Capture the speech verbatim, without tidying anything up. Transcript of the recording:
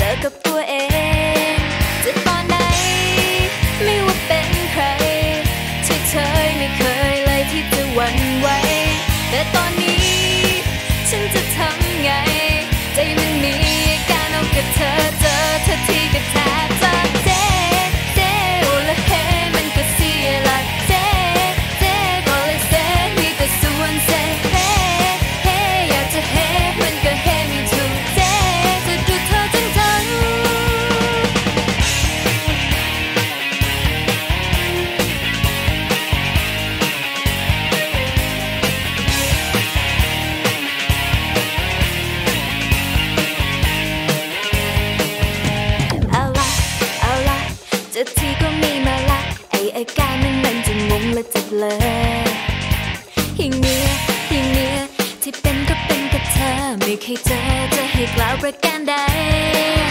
อกับตัวเองจะตอนไหนไม่ว่าเป็นใครเฉยๆไม่เคยเลยที่จะหวั่นไหวแต่ตอนนี้ฉันจะทำไงใจมันมีการเอากับเธอเจอเธอที่กระแทกจะเจ๊เจ๊โอละเฮมันก็เสียหลักเจ๊เจ๊ก็เลยเซ่มีแต่ส่วนเซ่เฮ้เฮ้อยากจะเฮ้มันก็เฮ้ไม่ถูกเจ๊จะดูเธอจนทั้งจะทีก็มีมาละไออาการมันมันจะงงและเจ็บเลยอย่างเนี้ยอย่างเนี้ยที่เป็นก็เป็นกับเธอไม่เคยเจอจะให้กล่าวประการใด